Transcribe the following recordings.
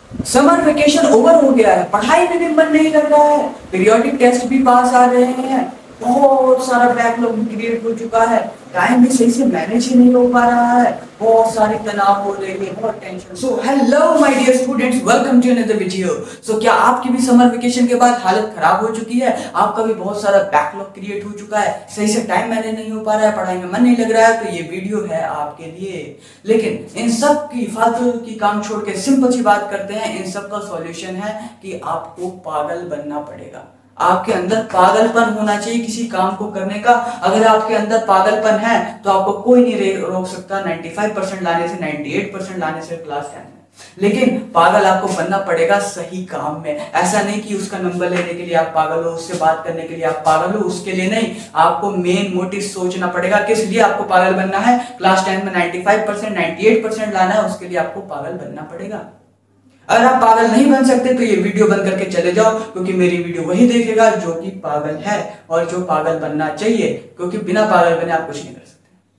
Summer vacation over हो गया है, पढ़ाई में भी मन नहीं लग रहा है, पीरियोडिक टेस्ट भी पास आ रहे हैं, बहुत सारा बैकलॉग भी क्रिएट हो चुका है, टाइम भी सही से मैनेज ही नहीं हो पा रहा है, बहुत सारी तनाव हो रही है, बहुत tension. So hello my dear students, welcome to another video. So क्या आपकी भी समर वेकेशन के बाद हालत खराब हो चुकी है? आपका भी बहुत सारा बैकलॉग क्रिएट हो चुका है, सही से टाइम मैनेज नहीं हो पा रहा है, पढ़ाई में मन नहीं लग रहा है, तो ये वीडियो है आपके लिए। लेकिन इन सब की फालतू की काम छोड़ के सिंपल सी बात करते हैं। इन सब का सॉल्यूशन है कि आपको पागल बनना पड़ेगा। आपके अंदर पागलपन होना चाहिए किसी काम को करने का। अगर आपके अंदर पागलपन है तो आपको कोई नहीं रोक सकता 95% लाने से, 98% लाने से क्लास 10 में। लेकिन पागल आपको बनना पड़ेगा सही काम में। ऐसा नहीं कि उसका नंबर लेने के लिए आप पागल हो, उससे बात करने के लिए आप पागल हो, उसके लिए नहीं। आपको मेन मोटिव सोचना पड़ेगा किस लिए आपको पागल बनना है। क्लास 10 में 95% 98% लाना है, उसके लिए आपको पागल बनना पड़ेगा। अगर आप पागल नहीं बन सकते तो ये वीडियो बंद करके चले जाओ, क्योंकि मेरी वीडियो वही देखेगा जो कि पागल है और जो पागल बनना चाहिए, क्योंकि बिना पागल बने आप कुछ नहीं कर सकते।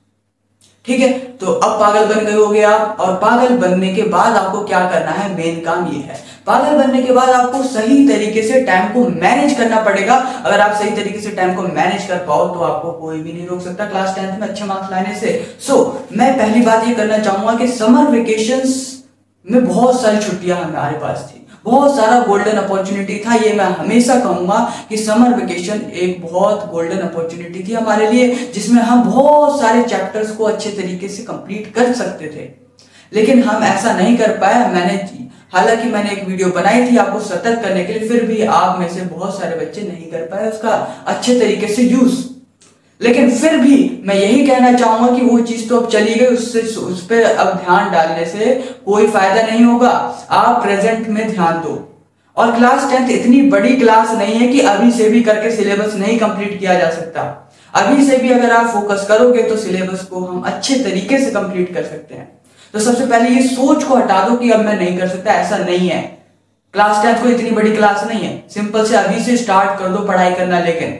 ठीक है, तो अब पागल बन गए होगे आप। और पागल बनने के बाद आपको क्या करना है, मेन काम ये है। पागल बनने के बाद आपको सही तरीके से टाइम को मैनेज करना पड़ेगा। अगर आप सही तरीके से टाइम को मैनेज कर पाओ तो आपको कोई भी नहीं रोक सकता क्लास 10 में अच्छे मार्क्स लाने से। मैं पहली बात ये करना चाहूंगा कि समर वेकेशंस में बहुत सारी छुट्टियां हमारे पास थी, बहुत सारा गोल्डन अपॉर्चुनिटी था। ये मैं हमेशा कहूंगा कि समर वेकेशन एक बहुत गोल्डन अपॉर्चुनिटी थी हमारे लिए, जिसमें हम बहुत सारे चैप्टर्स को अच्छे तरीके से कंप्लीट कर सकते थे। लेकिन हम ऐसा नहीं कर पाए। हालांकि मैंने एक वीडियो बनाई थी आपको सतर्क करने के लिए, फिर भी आप में से बहुत सारे बच्चे नहीं कर पाए उसका अच्छे तरीके से यूज। लेकिन फिर भी मैं यही कहना चाहूंगा कि वो चीज तो अब चली गई, उस पर अब ध्यान डालने से कोई फायदा नहीं होगा। आप प्रेजेंट में ध्यान दो। और क्लास 10 इतनी बड़ी क्लास नहीं है कि अभी से भी करके सिलेबस नहीं कंप्लीट किया जा सकता। अभी से भी अगर आप फोकस करोगे तो सिलेबस को हम अच्छे तरीके से कंप्लीट कर सकते हैं। तो सबसे पहले ये सोच को हटा दो कि अब मैं नहीं कर सकता, ऐसा नहीं है। क्लास 10 कोई इतनी बड़ी क्लास नहीं है, सिंपल से अभी से स्टार्ट कर दो पढ़ाई करना।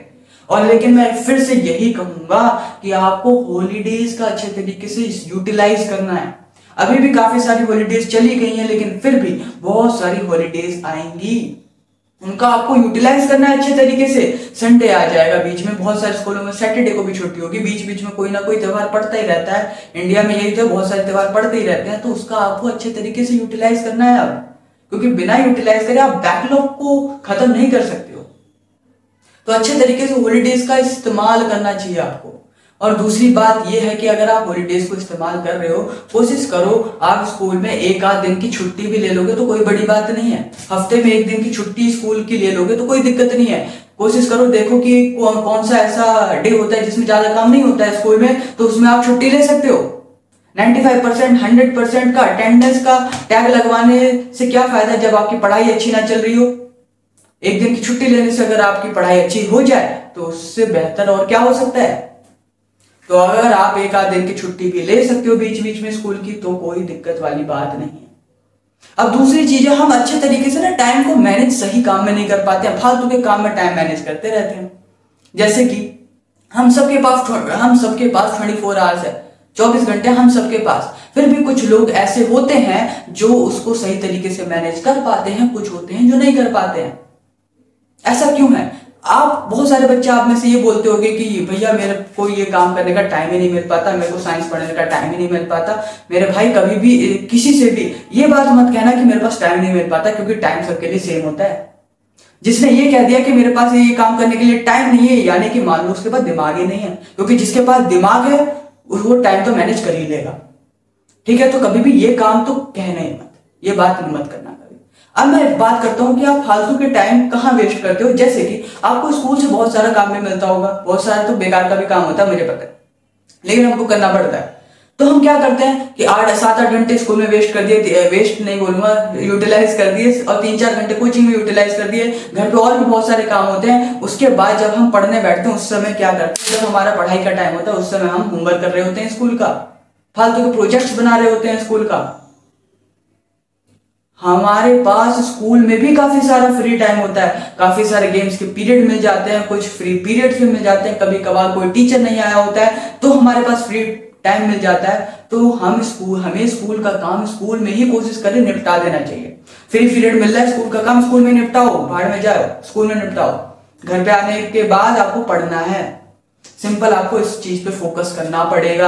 लेकिन मैं फिर से यही कहूंगा कि आपको हॉलीडेज का अच्छे तरीके से यूटिलाइज करना है। अभी भी काफी सारी हॉलीडेज चली गई हैं, लेकिन फिर भी बहुत सारी हॉलीडेज आएंगी, उनका आपको यूटिलाइज करना है अच्छे तरीके से। संडे आ जाएगा बीच में, बहुत सारे स्कूलों में सैटरडे को भी छुट्टी होगी, बीच बीच में कोई ना कोई त्योहार पड़ता ही रहता है। इंडिया में यही तो बहुत सारे त्योहार पड़ते ही रहते हैं, तो उसका आपको अच्छे तरीके से यूटिलाइज करना है अब। क्योंकि बिना यूटिलाइज करे आप बैकलॉग को खत्म नहीं कर सकते हो। तो अच्छे तरीके से हॉलीडेज का इस्तेमाल करना चाहिए आपको। और दूसरी बात यह है कि अगर आप हॉलीडेज को इस्तेमाल कर रहे हो, कोशिश करो आप स्कूल में एक आध दिन की छुट्टी भी ले लोगे तो कोई बड़ी बात नहीं है। हफ्ते में एक दिन की छुट्टी स्कूल की ले लोगे तो कोई दिक्कत नहीं है। कोशिश करो, देखो कि कौन सा ऐसा डे होता है जिसमें ज्यादा काम नहीं होता है स्कूल में, तो उसमें आप छुट्टी ले सकते हो। 95% 100% का अटेंडेंस का टैग लगवाने से क्या फायदा जब आपकी पढ़ाई अच्छी ना चल रही हो। एक दिन की छुट्टी लेने से अगर आपकी पढ़ाई अच्छी हो जाए तो उससे बेहतर और क्या हो सकता है। तो अगर आप एक आध दिन की छुट्टी भी ले सकते हो बीच बीच में स्कूल की, तो कोई दिक्कत वाली बात नहीं है। अब दूसरी चीज है, हम अच्छे तरीके से ना टाइम को मैनेज सही काम में नहीं कर पाते हैं, फालतू के काम में टाइम मैनेज करते रहते हैं। जैसे कि हम सबके पास 24 आवर्स है, 24 घंटे हम सबके पास। फिर भी कुछ लोग ऐसे होते हैं जो उसको सही तरीके से मैनेज कर पाते हैं, कुछ होते हैं जो नहीं कर पाते हैं। ऐसा क्यों है? आप बहुत सारे बच्चे आप में से ये बोलते होंगे कि भैया मेरे को ये काम करने का टाइम ही नहीं मिल पाता, मेरे को साइंस पढ़ने का टाइम ही नहीं मिल पाता। मेरे भाई कभी भी किसी से भी ये बात मत कहना कि मेरे पास टाइम नहीं मिल पाता, क्योंकि टाइम सबके लिए सेम होता है। जिसने ये कह दिया कि मेरे पास ये काम करने के लिए टाइम नहीं है, यानी कि मान लो उसके पास दिमाग ही नहीं है, क्योंकि जिसके पास दिमाग है वो टाइम तो मैनेज कर ही लेगा। ठीक है, तो कभी भी ये काम तो कहना ही मत, ये बात मत करना। अब मैं बात करता हूं कि आप फालतू के टाइम कहां वेस्ट करते हो। जैसे कि आपको स्कूल से बहुत सारा काम भी मिलता होगा, बहुत सारा तो बेकार का भी काम होता है मुझे पता है, लेकिन हमको करना पड़ता है। तो हम क्या करते हैं कि 7-8 घंटे स्कूल में वेस्ट कर दिए, वेस्ट नहीं बोलूंगा, यूटिलाइज कर दिए, और 3-4 घंटे कोचिंग में यूटिलाइज कर दिए। घर पे और भी बहुत सारे काम होते हैं। उसके बाद जब हम पढ़ने बैठते हैं उस समय क्या करते हैं, जब हमारा पढ़ाई का टाइम होता है उस समय हम होमवर्क कर रहे होते हैं स्कूल का, फालतू के प्रोजेक्ट्स बना रहे होते हैं स्कूल का। हमारे पास स्कूल में भी काफी सारा फ्री टाइम होता है, काफी सारे गेम्स के पीरियड मिल जाते हैं, कुछ फ्री पीरियड्स भी मिल जाते हैं। कभी कभार कोई टीचर नहीं आया होता है तो हमारे पास फ्री टाइम मिल जाता है। तो हमें स्कूल का काम स्कूल में ही कोशिश करें निपटा देना चाहिए। फ्री पीरियड मिल रहा है, स्कूल का काम स्कूल में निपटाओ, बाहर में जाओ स्कूल में निपटाओ, घर पे आने के बाद आपको पढ़ना है। सिंपल, आपको इस चीज पे फोकस करना पड़ेगा।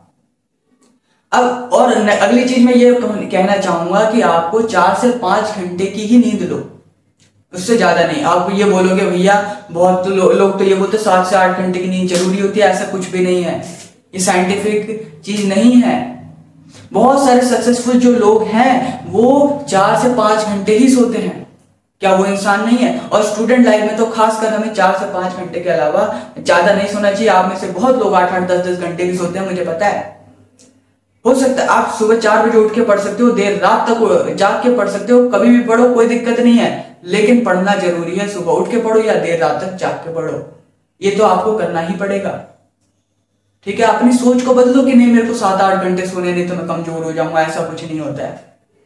अब और अगली चीज मैं ये कहना चाहूंगा कि आपको 4 से 5 घंटे की ही नींद लो, उससे ज्यादा नहीं। आप ये बोलोगे भैया बहुत लोग तो ये बोलते 7 से 8 घंटे की नींद जरूरी होती है, ऐसा कुछ भी नहीं है, ये साइंटिफिक चीज नहीं है। बहुत सारे सक्सेसफुल जो लोग हैं वो 4 से 5 घंटे ही सोते हैं, क्या वो इंसान नहीं है? और स्टूडेंट लाइफ में तो खासकर हमें 4 से 5 घंटे के अलावा ज्यादा नहीं सोना चाहिए। आप में से बहुत लोग 8-8, 10-10 घंटे भी सोते हैं, मुझे पता है। हो सकता है आप सुबह 4 बजे उठ के पढ़ सकते हो, देर रात तक जाग के पढ़ सकते हो, कभी भी पढ़ो, कोई दिक्कत नहीं है, लेकिन पढ़ना जरूरी है। सुबह उठ के पढ़ो या देर रात तक जाग के पढ़ो, ये तो आपको करना ही पड़ेगा। ठीक है, अपनी सोच को बदलो कि नहीं मेरे को 7-8 घंटे सोने नहीं तो मैं कमजोर हो जाऊंगा, ऐसा कुछ नहीं होता है।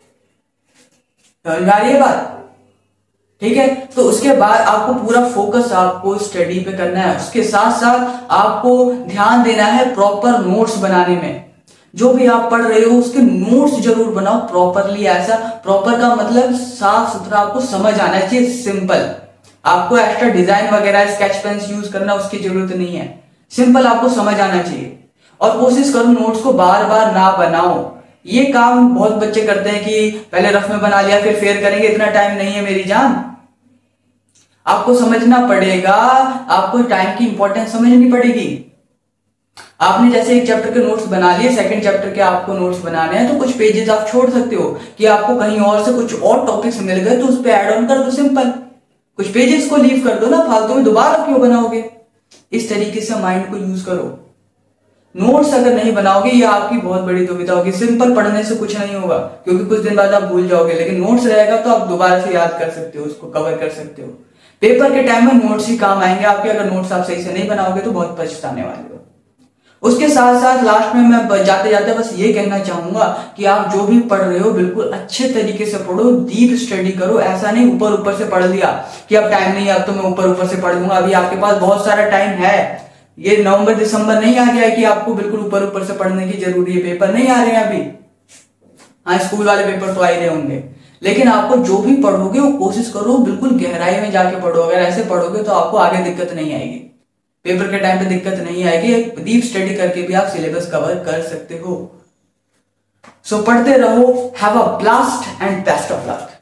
समझ आ रही है बात? ठीक है, तो उसके बाद आपको पूरा फोकस आपको स्टडी पे करना है। उसके साथ साथ आपको ध्यान देना है प्रॉपर नोट्स बनाने में। जो भी आप पढ़ रहे हो उसके नोट्स जरूर बनाओ प्रॉपरली। ऐसा प्रॉपर का मतलब साफ सुथरा, आपको समझ आना चाहिए, सिंपल। आपको एक्स्ट्रा डिजाइन वगैरह स्केच पेन्स यूज करना उसकी जरूरत नहीं है, सिंपल आपको समझ आना चाहिए। और कोशिश करो नोट्स को बार बार ना बनाओ। ये काम बहुत बच्चे करते हैं कि पहले रफ में बना लिया फिर फेयर करेंगे, इतना टाइम नहीं है मेरी जान। आपको समझना पड़ेगा, आपको टाइम की इंपॉर्टेंस समझनी पड़ेगी। आपने जैसे एक चैप्टर के नोट्स बना लिए, सेकंड चैप्टर के आपको नोट्स बनाने हैं तो कुछ पेजेस आप छोड़ सकते हो कि आपको कहीं और से कुछ और टॉपिक्स मिल गए तो उस पर ऐड ऑन कर दो, सिंपल। कुछ पेजेस को लीव कर दो ना, फालतू में दोबारा क्यों बनाओगे? इस तरीके से माइंड को यूज करो। नोट्स अगर नहीं बनाओगे ये आपकी बहुत बड़ी दुविधा होगी। सिंपल पढ़ने से कुछ नहीं होगा क्योंकि कुछ दिन बाद आप भूल जाओगे, लेकिन नोट्स रहेगा तो आप दोबारा से याद कर सकते हो, उसको कवर कर सकते हो। पेपर के टाइम में नोट्स ही काम आएंगे आपके। अगर नोट्स आप सही से नहीं बनाओगे तो बहुत पछताने वाले हो। उसके साथ साथ लास्ट में मैं जाते जाते बस ये कहना चाहूंगा कि आप जो भी पढ़ रहे हो बिल्कुल अच्छे तरीके से पढ़ो, डीप स्टडी करो। ऐसा नहीं ऊपर ऊपर से पढ़ लिया कि अब टाइम नहीं है, अब तो मैं ऊपर ऊपर से पढ़ लूंगा। अभी आपके पास बहुत सारा टाइम है, ये नवंबर दिसंबर नहीं आ गया है कि आपको बिल्कुल ऊपर ऊपर से पढ़ने की जरूरी है। पेपर नहीं आ रहे हैं अभी, हाँ स्कूल वाले पेपर तो आ ही रहे होंगे, लेकिन आपको जो भी पढ़ोगे वो कोशिश करो बिल्कुल गहराई में जाके पढ़ो। अगर ऐसे पढ़ोगे तो आपको आगे दिक्कत नहीं आएगी, पेपर के टाइम पे दिक्कत नहीं आएगी। एक डीप स्टडी करके भी आप सिलेबस कवर कर सकते हो। सो पढ़ते रहो। Have a blast and best of luck.